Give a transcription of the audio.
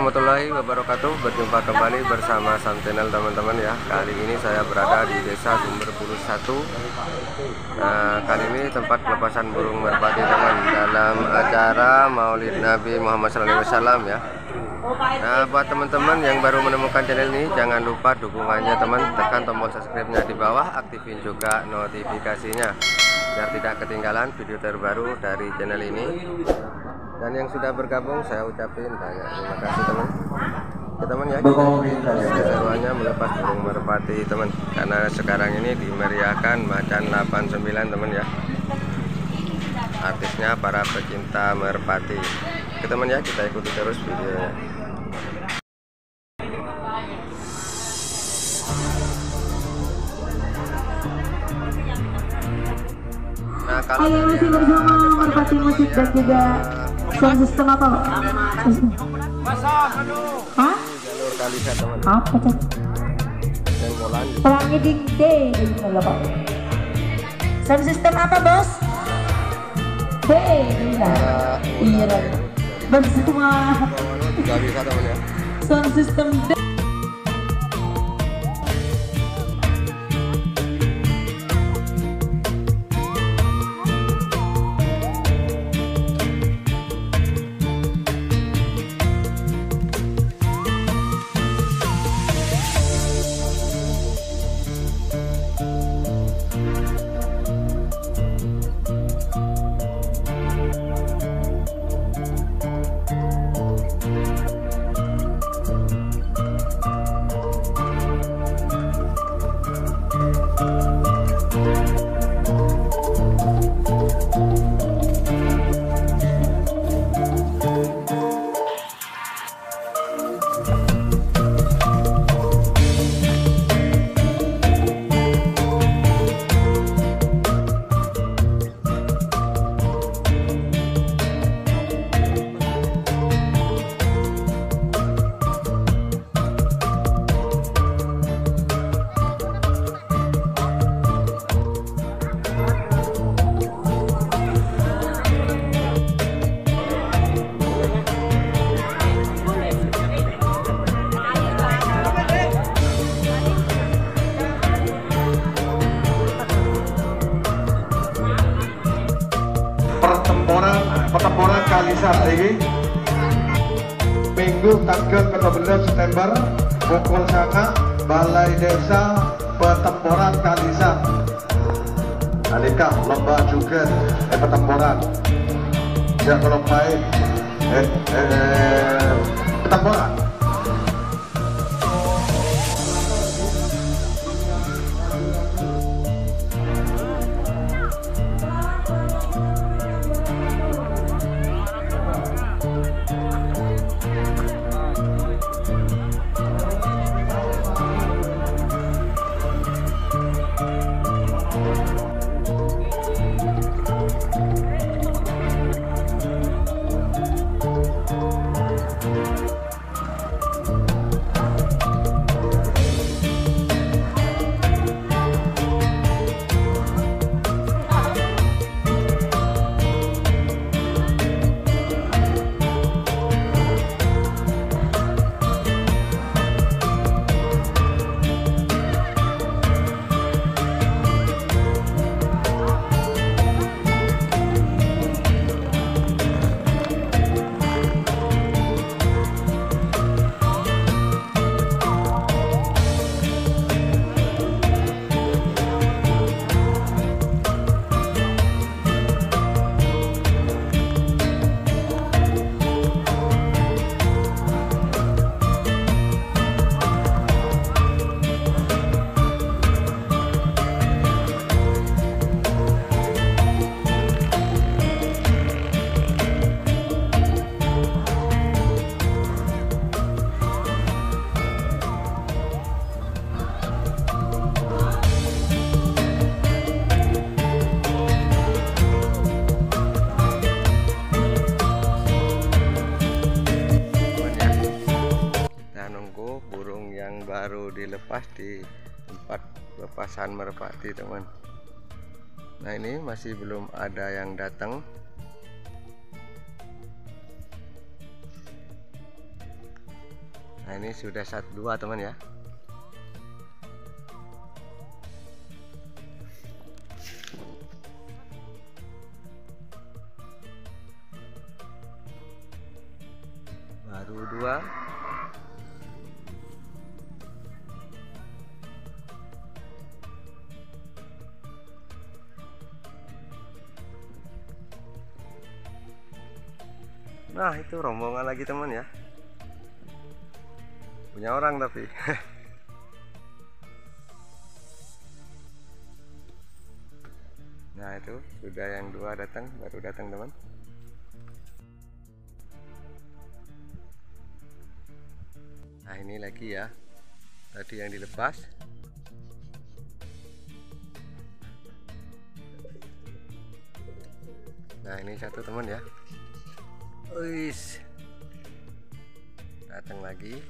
warahmatullahi wabarakatuh. Berjumpa kembali bersama Sam Channel teman-teman ya. Kali ini saya berada di Desa Sumberpulu 1. Kali ini tempat pelepasan burung merpati teman, dalam acara Maulid Nabi Muhammad SAW ya. Nah, buat teman-teman yang baru menemukan channel ini, jangan lupa dukungannya teman, tekan tombol subscribe-nya di bawah, aktifin juga notifikasinya biar tidak ketinggalan video terbaru dari channel ini. Dan yang sudah bergabung saya ucapin banyak terima kasih teman. Teman ya, keseruannya melepas burung merpati teman, karena sekarang ini dimeriahkan Macan 89 teman ya. Artisnya para pecinta merpati. Oke teman ya, kita ikuti terus videonya. Nah, kalau masih bersama merpati musik dan juga sound system apa Pak? Hah? Jalur Kalisa teman. Apa cek? Pelangi ding ding enggak Pak? Sound system apa bos? D, iya bersama juga bisa teman ya. sound system D. Pertempuran Kalisa ini Minggu tanggal 14 September pukul 9 Balai Desa Pertempuran Kalisa. Alika lomba juga pertempuran. Ya kalau main pertempuran. Baru dilepas di tempat pelepasan merpati teman. Nah, ini masih belum ada yang datang. Nah ini sudah 1-2 teman ya. Baru 2. Nah itu rombongan lagi teman ya, punya orang tapi nah itu sudah yang 2 datang, baru datang teman. Nah ini lagi ya, tadi yang dilepas. Nah ini satu teman ya. Wis, datang lagi.